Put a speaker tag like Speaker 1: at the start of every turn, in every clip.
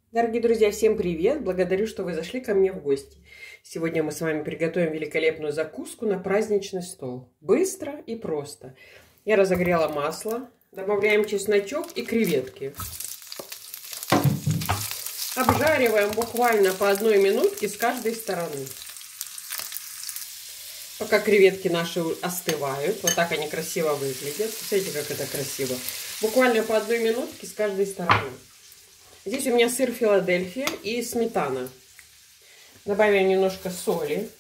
Speaker 1: Дорогие друзья, всем привет! Благодарю, что вы зашли ко мне в гости. Сегодня мы с вами приготовим великолепную закуску на праздничный стол. Быстро и просто. Я разогрела масло. Добавляем чесночок и креветки. Обжариваем буквально по 1 минутке с каждой стороны. Пока креветки наши остывают. Вот так они красиво выглядят. Смотрите, как это красиво. Буквально по 1 минутке с каждой стороны. Здесь у меня сыр Филадельфия и сметана. Добавим немножко соли.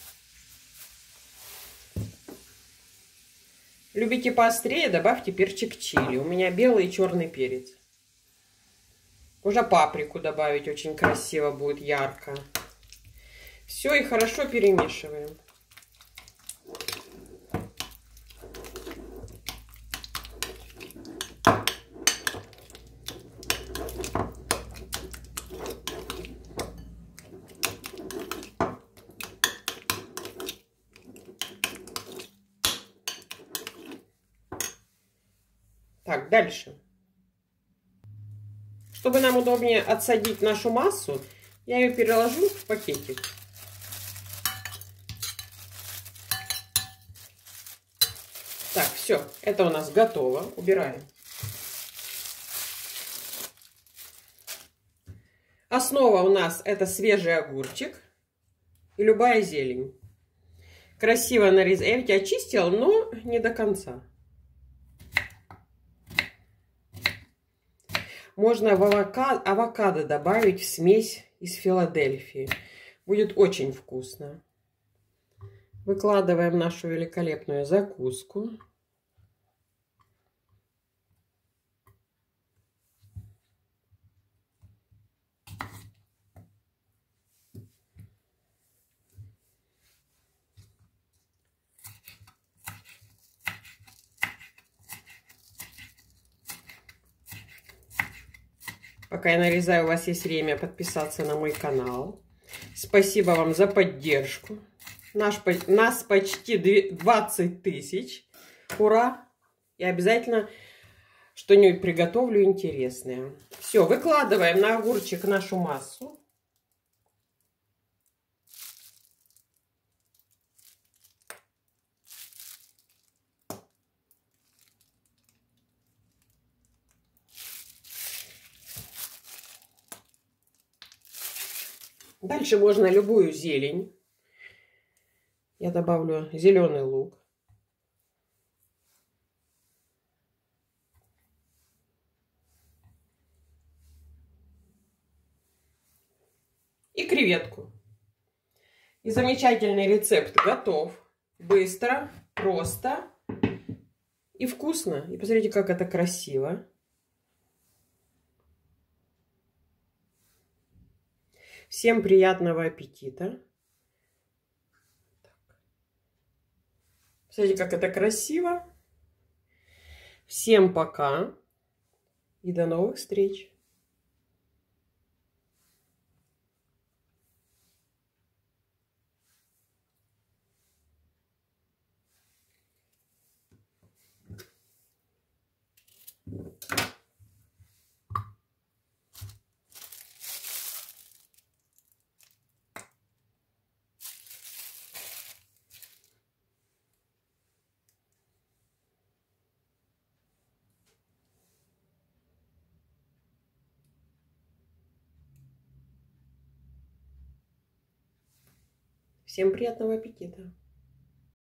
Speaker 1: Любите поострее, добавьте перчик чили. У меня белый и черный перец. Можно паприку добавить, очень красиво будет, ярко. Все и хорошо перемешиваем. Так, дальше. Чтобы нам удобнее отсадить нашу массу, я ее переложу в пакетик. Так, все, это у нас готово. Убираем. Основа у нас это свежий огурчик и любая зелень. Красиво нарезать. Я ведь очистила, но не до конца. Можно в авокадо добавить в смесь из Филадельфии. Будет очень вкусно. Выкладываем нашу великолепную закуску. Пока я нарезаю, у вас есть время подписаться на мой канал. Спасибо вам за поддержку. Нас почти 20 тысяч. Ура! И обязательно что-нибудь приготовлю интересное. Все, выкладываем на огурчик нашу массу. Дальше можно любую зелень. Я добавлю зеленый лук. И креветку. И замечательный рецепт готов. Быстро, просто и вкусно. И посмотрите, как это красиво. Всем приятного аппетита. Смотрите, как это красиво. Всем пока и до новых встреч. Всем приятного аппетита!